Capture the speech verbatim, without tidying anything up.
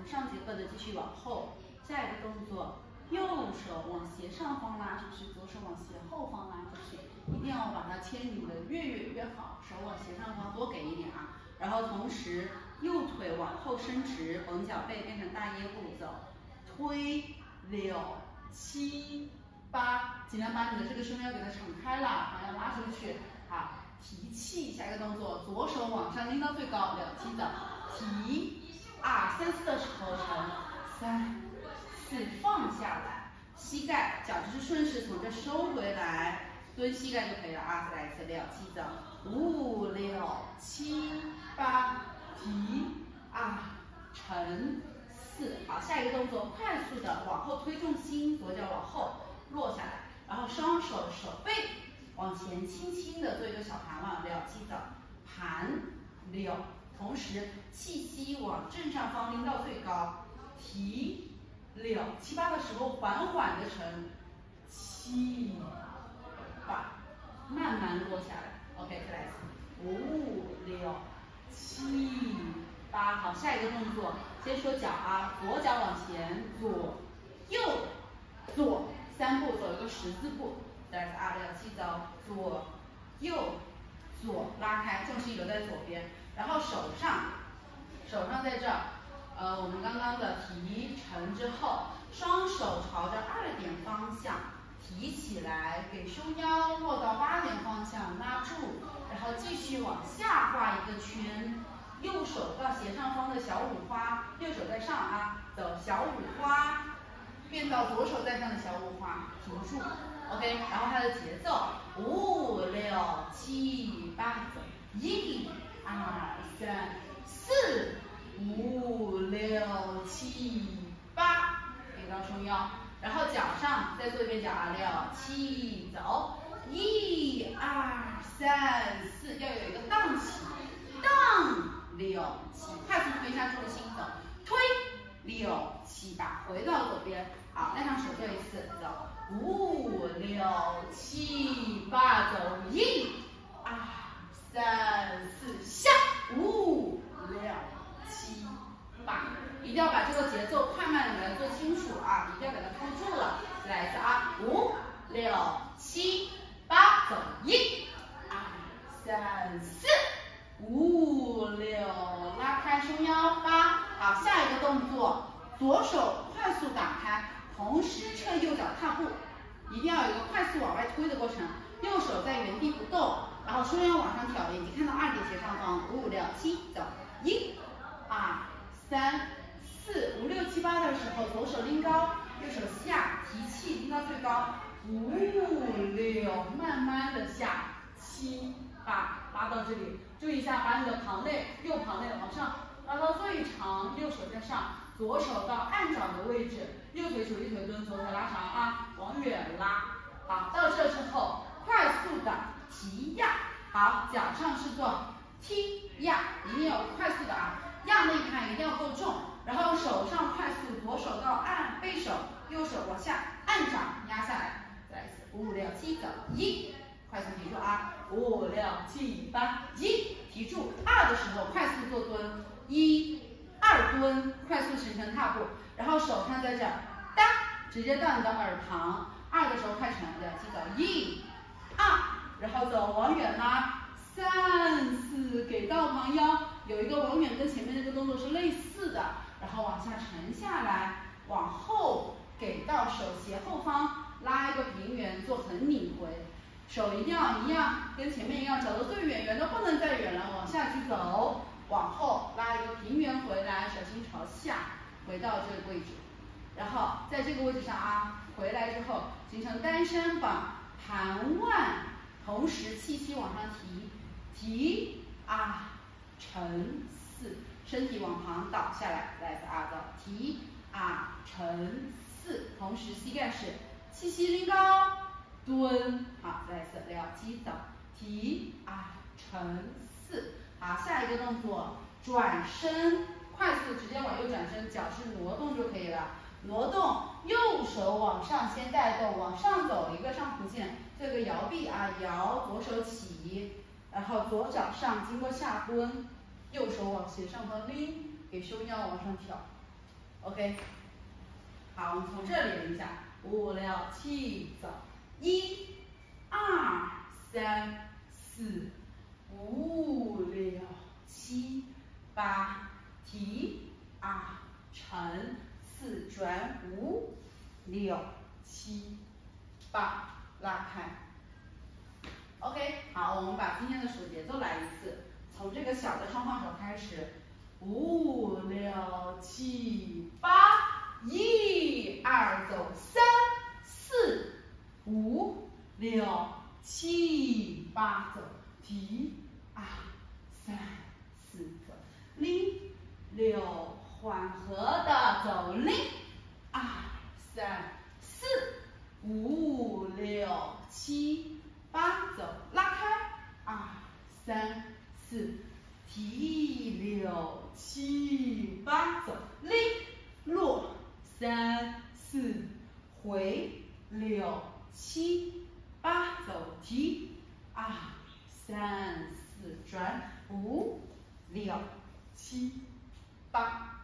们上节课的继续往后，下一个动作，右手往斜上方拉出去，左手往斜后方拉出去，一定要把它牵引的越远越好，手往斜上方多给一点啊。然后同时右腿往后伸直，绷脚背变成大耶步走，推六七八，尽量把你的这个胸腰给它敞开了，把它拉出去，好，提气，下一个动作，左手往上拎到最高，两七走，提，二三四的时候沉，三四放下来，膝盖脚就是顺势从这收回来，蹲膝盖就可以了啊，再来一次，六七走，五六七八，提，二沉。四，好，下一个动作，快速的往后推重心，左脚往后落下来，然后双手手背往前轻轻的做一个小盘腕，六七走，盘六，同时气息往正上方拎到最高，提六，七八的时候缓缓的沉，七八，慢慢落下来 ，OK， 再来一次，五六七八，好，下一个动作。先说脚啊，左脚往前，左右左三步走一个十字步，再来二六七走，左右左拉开，重心留在左边，然后手上手上在这儿，呃，我们刚刚的提沉之后，双手朝着二点方向提起来，给胸腰落到八点方向拉住，然后继续往下画一个圈。右手到斜上方的小五花，右手在上啊，走小五花，变到左手在上的小五花，停住 ，OK， 然后它的节奏，五六七八走，一、二、三、四，五六七八，给到胸腰，然后脚上再做一遍脚啊，六七走，一、二、三、四，要有一个荡起，荡。六七，快速推一下重心走，推六七八，回到左边，好，拉上手做一次，走，五六七八，走，一、二、三、四，下，五六七八，一定要把这个节奏快慢的给它做清楚啊，一定要给它扣住了，再来一次啊，五六七八，走，一、二、三、四。五六，拉开胸腰，八，好，下一个动作，左手快速打开，同时撤右脚踏步，一定要有一个快速往外推的过程，右手在原地不动，然后胸腰往上挑，眼睛看到二点斜上方，五六七，走，一、二、三、四，五六七八的时候，左手拎高，右手下，提气拎到最高，五六，慢慢的下，七。八拉到这里，注意一下，把你的旁肋右旁肋往上拉到最长，右手在上，左手到按掌的位置，右腿手一腿蹲，左腿拉长啊，往远拉。好，到这之后，快速的提压，好，脚上是做踢压，一定要快速的啊，压那一盘一定要够重，然后手上快速，左手到按背手，右手往下按掌压下来，再来一次，五六七走，一。快速提住啊，五六七八，一，提住，二的时候快速做蹲，一、二蹲，快速形成踏步，然后手上在这儿，哒，直接到你的耳旁，二的时候快沉，六七走，一、二，然后走往远拉，三四，给到旁腰，有一个往远跟前面那个动作是类似的，然后往下沉下来，往后给到手斜后方，拉一个平圆，做横拧回。手一定要一样，跟前面一样，走得最远，远到不能再远了，往下去走，往后拉一个平圆回来，手心朝下，回到这个位置，然后在这个位置上啊，回来之后形成单身膀，盘腕，同时气息往上提，提二沉四，身体往旁倒下来，来自二走，提二沉四，同时膝盖是气息拎高。蹲，好，再来一次，六七走，提二沉四，好，下一个动作转身，快速直接往右转身，脚是挪动就可以了，挪动，右手往上先带动，往上走一个上弧线，做个摇臂啊，摇，左手起，然后左脚上，经过下蹲，右手往斜上方拎，给胸腰往上挑， OK， 好，我们从这里连一下，五六七走，一、二、三、四、五六七、八，提二沉，四转五六七八，拉开。OK， 好，我们把今天的数节奏来一次，从这个小的双放手开始，五六七八，一二走，三四五六七八走，提二三四走，零六缓和的走，零二三四五六七八走，拉开，二三四，提六七八走，零落三四回六七八走，提二三四转五六七八。